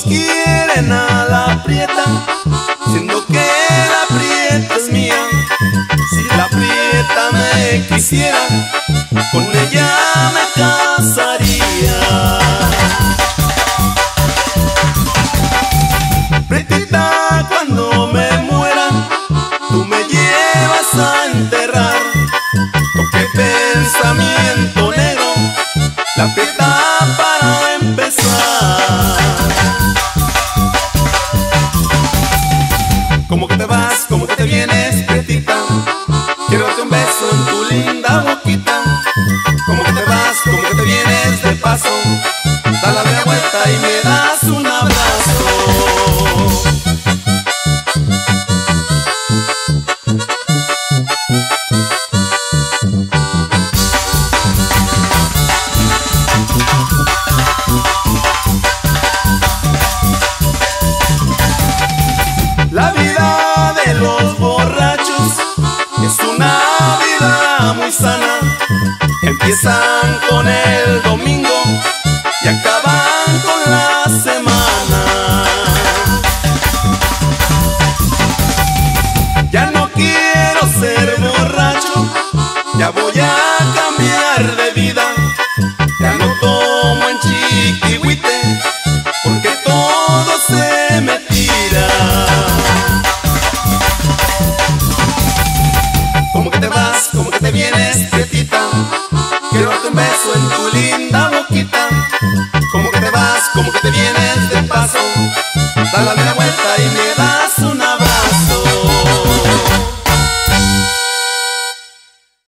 quieren a la prieta, siendo que la prieta es mía. Si la prieta me quisiera, con ella me casaría. Prietita, cuando me muera, tú me llevas a enterrar. ¿Con qué pensamiento negro? La prieta para empezar. ¿Cómo que te vas? ¿Cómo que te vienes, prietita? Quiero darte un beso en tu linda boquita. ¿Cómo que te vas? ¿Cómo que te vienes de paso? Da la media vuelta y me das un abrazo. La vida de los borrachos es una vida muy sana. Empiezan con el domingo y acaban con la semana. Ya no quiero ser borracho, ya voy a cambiar de vida. Ya no tomo en chiquihuite, porque todo se me tira. ¿Cómo que te vas? ¿Cómo que te vienes, prietita? Quiero darte un beso en tu linda boquita. ¿Cómo que te vas? ¿Cómo que te vienes de paso? Da la media vuelta y me das